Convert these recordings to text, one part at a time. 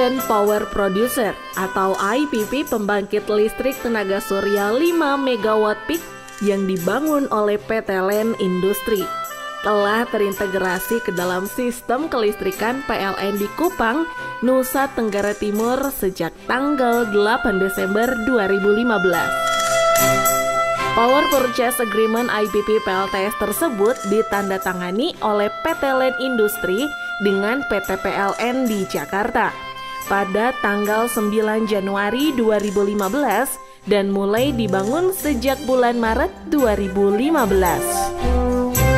Independent Power Producer atau IPP pembangkit listrik tenaga surya 5 MW peak yang dibangun oleh PT LEN Industri telah terintegrasi ke dalam sistem kelistrikan PLN di Kupang, Nusa Tenggara Timur sejak tanggal 8 Desember 2015. Power Purchase Agreement IPP PLTS tersebut ditandatangani oleh PT LEN Industri dengan PT PLN di Jakarta pada tanggal 9 Januari 2015 dan mulai dibangun sejak bulan Maret 2015.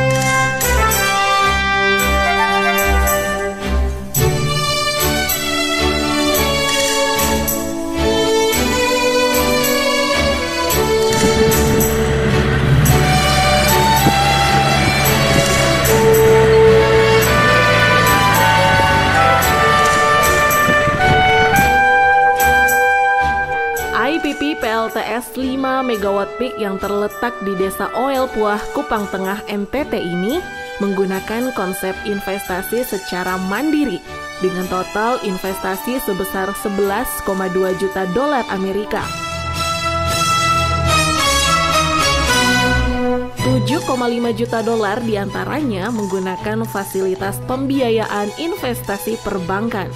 IPP PLTS 5 MW peak yang terletak di Desa Oel Puah, Kupang Tengah, NTT ini menggunakan konsep investasi secara mandiri dengan total investasi sebesar 11,2 juta dolar Amerika. 7,5 juta dolar diantaranya menggunakan fasilitas pembiayaan investasi perbankan.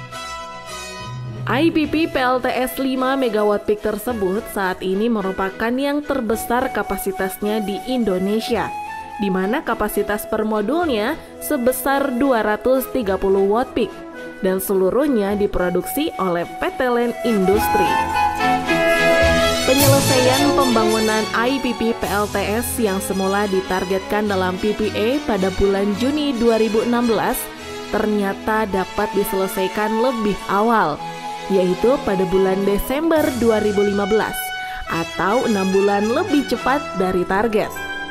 IPP PLTS 5 MW peak tersebut saat ini merupakan yang terbesar kapasitasnya di Indonesia, di mana kapasitas per modulnya sebesar 230 watt peak dan seluruhnya diproduksi oleh PT LEN Industri. Penyelesaian pembangunan IPP PLTS yang semula ditargetkan dalam PPA pada bulan Juni 2016 ternyata dapat diselesaikan lebih awal, yaitu pada bulan Desember 2015 atau 6 bulan lebih cepat dari target.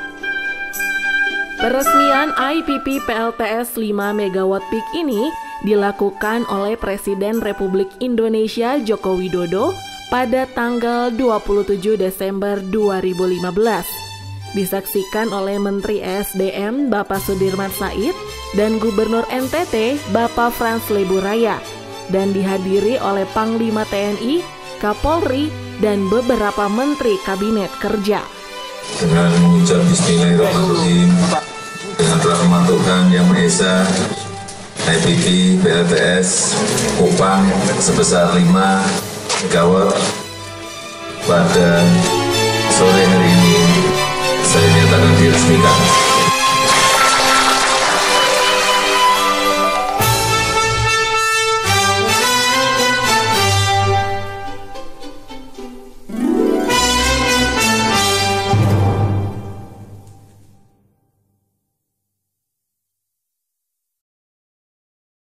Peresmian IPP PLTS 5 MW peak ini dilakukan oleh Presiden Republik Indonesia Joko Widodo pada tanggal 27 Desember 2015. Disaksikan oleh Menteri ESDM Bapak Sudirman Said dan Gubernur NTT Bapak Frans Leburaya, dan dihadiri oleh Panglima TNI, Kapolri, dan beberapa Menteri Kabinet Kerja. Dengan mengucap Bismillahirrahmanirrahim, dengan rahmat Tuhan Yang Maha Esa, IPP PLTS Kupang sebesar 5 MW pada sore hari ini saya nyatakan diresmikan.